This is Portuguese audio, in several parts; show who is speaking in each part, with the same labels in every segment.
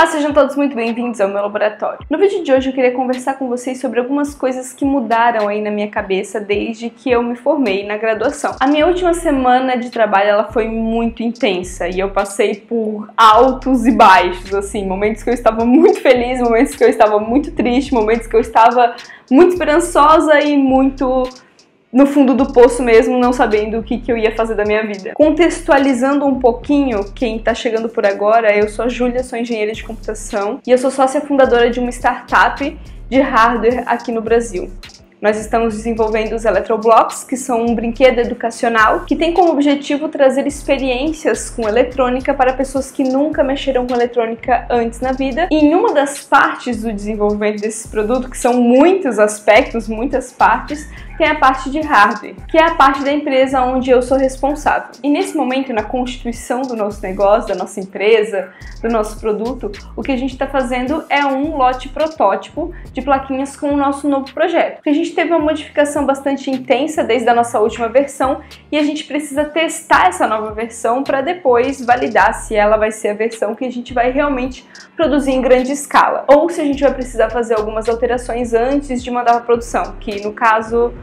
Speaker 1: Olá, sejam todos muito bem-vindos ao meu laboratório. No vídeo de hoje eu queria conversar com vocês sobre algumas coisas que mudaram aí na minha cabeça desde que eu me formei na graduação. A minha última semana de trabalho ela foi muito intensa e eu passei por altos e baixos, assim, momentos que eu estava muito feliz, momentos que eu estava muito triste, momentos que eu estava muito esperançosa e muito no fundo do poço mesmo, não sabendo o que eu ia fazer da minha vida. Contextualizando um pouquinho, quem tá chegando por agora, eu sou a Júlia, sou engenheira de computação e eu sou sócia fundadora de uma startup de hardware aqui no Brasil. Nós estamos desenvolvendo os Eletroblocks, que são um brinquedo educacional que tem como objetivo trazer experiências com eletrônica para pessoas que nunca mexeram com eletrônica antes na vida. E em uma das partes do desenvolvimento desse produto, que são muitos aspectos, muitas partes, tem a parte de hardware, que é a parte da empresa onde eu sou responsável. E nesse momento, na constituição do nosso negócio, da nossa empresa, do nosso produto, o que a gente está fazendo é um lote protótipo de plaquinhas com o nosso novo projeto. Porque a gente teve uma modificação bastante intensa desde a nossa última versão e a gente precisa testar essa nova versão para depois validar se ela vai ser a versão que a gente vai realmente produzir em grande escala. Ou se a gente vai precisar fazer algumas alterações antes de mandar para produção, que no caso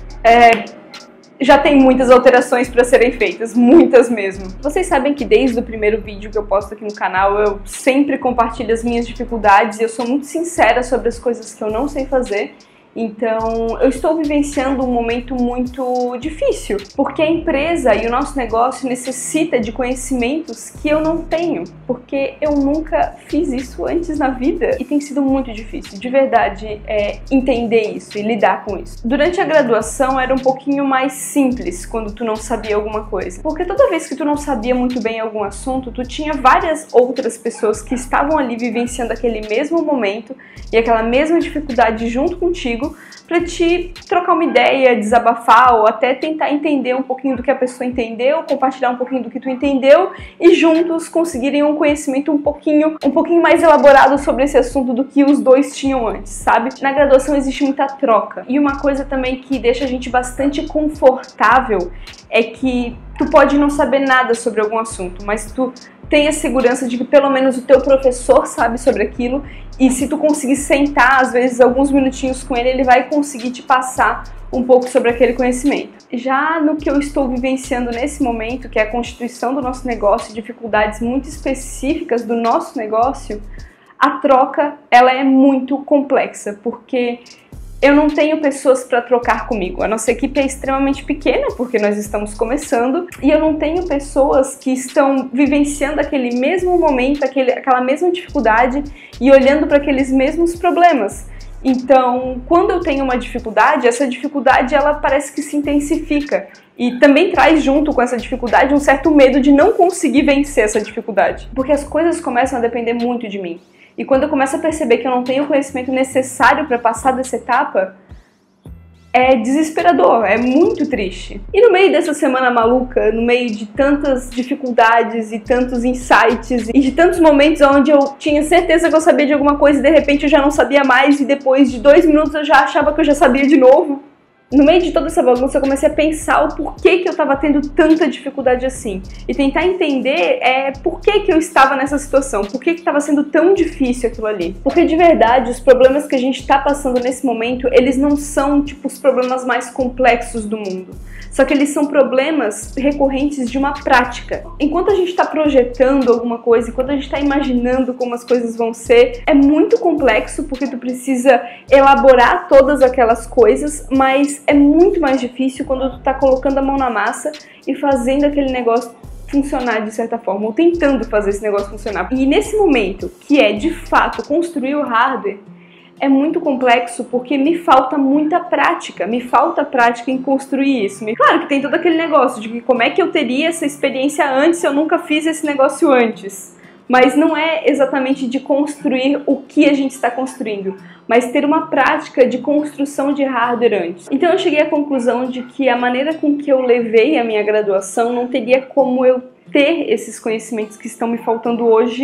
Speaker 1: já tem muitas alterações para serem feitas, muitas mesmo. Vocês sabem que desde o primeiro vídeo que eu posto aqui no canal, eu sempre compartilho as minhas dificuldades e eu sou muito sincera sobre as coisas que eu não sei fazer. Então, eu estou vivenciando um momento muito difícil, porque a empresa e o nosso negócio necessita de conhecimentos que eu não tenho, porque eu nunca fiz isso antes na vida e tem sido muito difícil, de verdade, entender isso e lidar com isso. Durante a graduação era um pouquinho mais simples quando tu não sabia alguma coisa, porque toda vez que tu não sabia muito bem algum assunto, tu tinha várias outras pessoas que estavam ali vivenciando aquele mesmo momento e aquela mesma dificuldade junto contigo, para te trocar uma ideia, desabafar ou até tentar entender um pouquinho do que a pessoa entendeu, compartilhar um pouquinho do que tu entendeu e juntos conseguirem um conhecimento um pouquinho mais elaborado sobre esse assunto do que os dois tinham antes, sabe? Na graduação existe muita troca e uma coisa também que deixa a gente bastante confortável é que tu pode não saber nada sobre algum assunto, mas tu tem a segurança de que pelo menos o teu professor sabe sobre aquilo e se tu conseguir sentar, às vezes, alguns minutinhos com ele, ele vai conseguir te passar um pouco sobre aquele conhecimento. Já no que eu estou vivenciando nesse momento, que é a constituição do nosso negócio, dificuldades muito específicas do nosso negócio, a troca, ela é muito complexa, porque eu não tenho pessoas para trocar comigo. A nossa equipe é extremamente pequena, porque nós estamos começando, e eu não tenho pessoas que estão vivenciando aquele mesmo momento, aquela mesma dificuldade e olhando para aqueles mesmos problemas. Então, quando eu tenho uma dificuldade, essa dificuldade ela parece que se intensifica. E também traz junto com essa dificuldade um certo medo de não conseguir vencer essa dificuldade. Porque as coisas começam a depender muito de mim. E quando eu começo a perceber que eu não tenho o conhecimento necessário para passar dessa etapa, é desesperador, é muito triste. E no meio dessa semana maluca, no meio de tantas dificuldades e tantos insights e de tantos momentos onde eu tinha certeza que eu sabia de alguma coisa e de repente eu já não sabia mais e depois de 2 minutos eu já achava que eu já sabia de novo. No meio de toda essa bagunça eu comecei a pensar o porquê que eu estava tendo tanta dificuldade assim e tentar entender por que eu estava nessa situação, por que estava sendo tão difícil aquilo ali. Porque de verdade os problemas que a gente está passando nesse momento, eles não são tipo os problemas mais complexos do mundo, só que eles são problemas recorrentes de uma prática. Enquanto a gente está projetando alguma coisa, enquanto a gente está imaginando como as coisas vão ser, é muito complexo porque tu precisa elaborar todas aquelas coisas, mas é muito mais difícil quando tu tá colocando a mão na massa e fazendo aquele negócio funcionar de certa forma, ou tentando fazer esse negócio funcionar. E nesse momento, que é de fato construir o hardware, é muito complexo porque me falta muita prática, me falta prática em construir isso. Claro que tem todo aquele negócio de que como é que eu teria essa experiência antes se eu nunca fiz esse negócio antes. Mas não é exatamente de construir o que a gente está construindo, mas ter uma prática de construção de hardware antes. Então eu cheguei à conclusão de que a maneira com que eu levei a minha graduação não teria como eu ter esses conhecimentos que estão me faltando hoje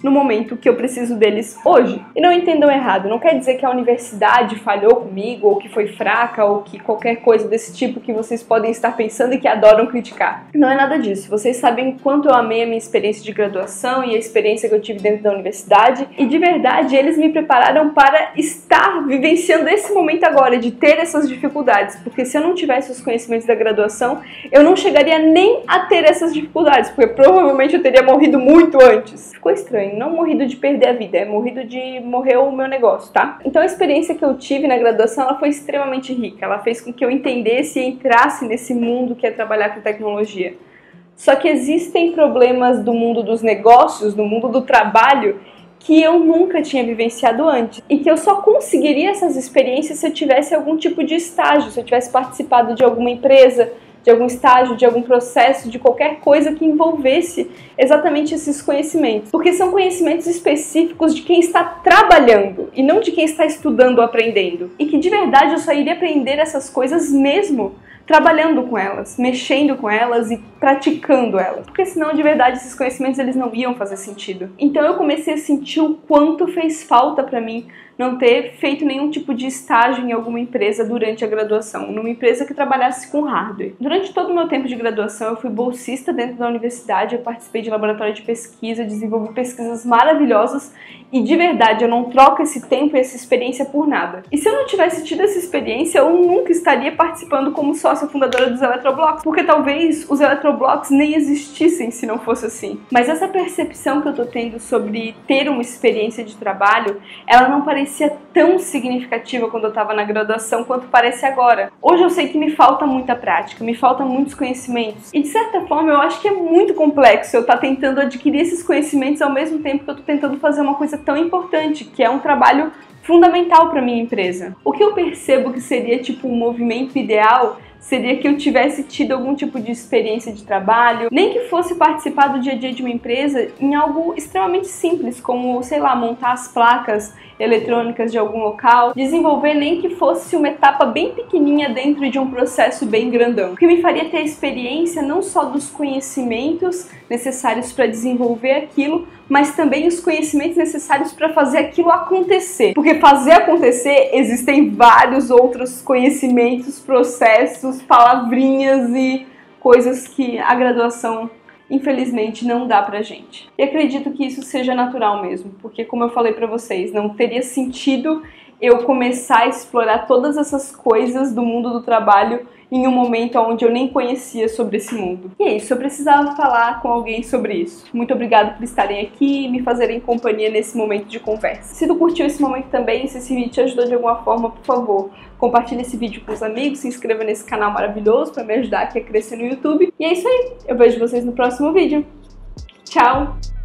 Speaker 1: no momento que eu preciso deles hoje. E não entendam errado, não quer dizer que a universidade falhou comigo, ou que foi fraca, ou que qualquer coisa desse tipo que vocês podem estar pensando e que adoram criticar. Não é nada disso. Vocês sabem o quanto eu amei a minha experiência de graduação e a experiência que eu tive dentro da universidade, e de verdade eles me prepararam para estar vivenciando esse momento agora, de ter essas dificuldades, porque se eu não tivesse os conhecimentos da graduação, eu não chegaria nem a ter essas dificuldades, porque provavelmente eu teria morrido muito antes. Ficou estranho, não morrido de perder a vida, é morrido de morrer o meu negócio, tá? Então a experiência que eu tive na graduação, ela foi extremamente rica, ela fez com que eu entendesse e entrasse nesse mundo que é trabalhar com tecnologia. Só que existem problemas do mundo dos negócios, do mundo do trabalho, que eu nunca tinha vivenciado antes, e que eu só conseguiria essas experiências se eu tivesse algum tipo de estágio, se eu tivesse participado de alguma empresa, de algum estágio, de algum processo, de qualquer coisa que envolvesse exatamente esses conhecimentos. Porque são conhecimentos específicos de quem está trabalhando e não de quem está estudando ou aprendendo. E que de verdade eu só iria aprender essas coisas mesmo trabalhando com elas, mexendo com elas e praticando elas. Porque senão, de verdade, esses conhecimentos eles não iam fazer sentido. Então eu comecei a sentir o quanto fez falta pra mim não ter feito nenhum tipo de estágio em alguma empresa durante a graduação, numa empresa que trabalhasse com hardware. Durante todo o meu tempo de graduação, eu fui bolsista dentro da universidade, eu participei de laboratório de pesquisa, desenvolvi pesquisas maravilhosas e, de verdade, eu não troco esse tempo e essa experiência por nada. E se eu não tivesse tido essa experiência, eu nunca estaria participando como sócia fundadora dos Eletroblocks, porque talvez os Eletroblocks nem existissem se não fosse assim. Mas essa percepção que eu tô tendo sobre ter uma experiência de trabalho, ela não parecia tão significativa quando eu tava na graduação quanto parece agora. Hoje eu sei que me falta muita prática, me faltam muitos conhecimentos. E de certa forma eu acho que é muito complexo eu estar tentando adquirir esses conhecimentos ao mesmo tempo que eu tô tentando fazer uma coisa tão importante, que é um trabalho fundamental para minha empresa. O que eu percebo que seria tipo um movimento ideal seria que eu tivesse tido algum tipo de experiência de trabalho, nem que fosse participar do dia a dia de uma empresa em algo extremamente simples, como, sei lá, montar as placas eletrônicas de algum local, desenvolver nem que fosse uma etapa bem pequenininha dentro de um processo bem grandão. O que me faria ter a experiência não só dos conhecimentos necessários para desenvolver aquilo, mas também os conhecimentos necessários para fazer aquilo acontecer. Porque fazer acontecer existem vários outros conhecimentos, processos, palavrinhas e coisas que a graduação infelizmente não dá pra gente. E acredito que isso seja natural mesmo, porque como eu falei pra vocês, não teria sentido eu começar a explorar todas essas coisas do mundo do trabalho em um momento onde eu nem conhecia sobre esse mundo. E é isso, eu precisava falar com alguém sobre isso. Muito obrigada por estarem aqui e me fazerem companhia nesse momento de conversa. Se tu curtiu esse momento também, se esse vídeo te ajudou de alguma forma, por favor, compartilhe esse vídeo com os amigos, se inscreva nesse canal maravilhoso para me ajudar aqui a crescer no YouTube. E é isso aí, eu vejo vocês no próximo vídeo. Tchau!